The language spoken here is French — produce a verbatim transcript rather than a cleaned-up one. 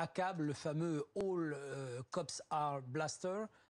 A C A B, le fameux All euh, Cops Are Blaster,